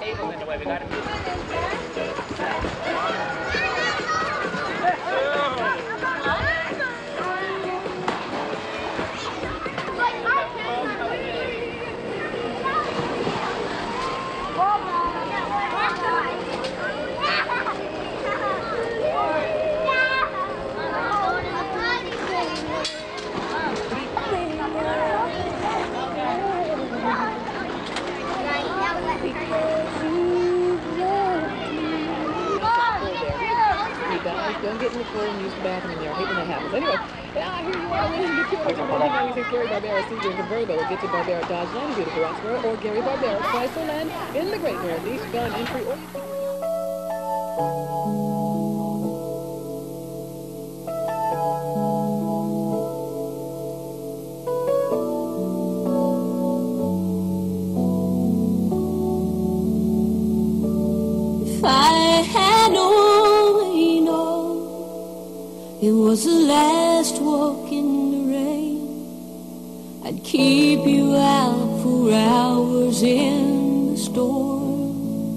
Tables in the way. We got Don't get in the floor and use the bathroom in there. I hate when that happens. Anyway, I hear you all in the queue. You say Gary Barbera, CJ and Convertible. Get to Barbera Dodge Land, beautiful Roxborough, or Gary Barbera, Chrysler Land in the Great Northeast. Gun entry, or if I had only known it was the last walk in the rain, I'd keep you out for hours in the storm.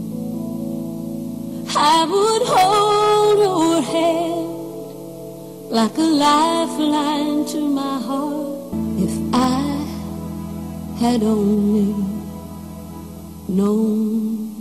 I would hold your hand like a lifeline to my heart if I had only known.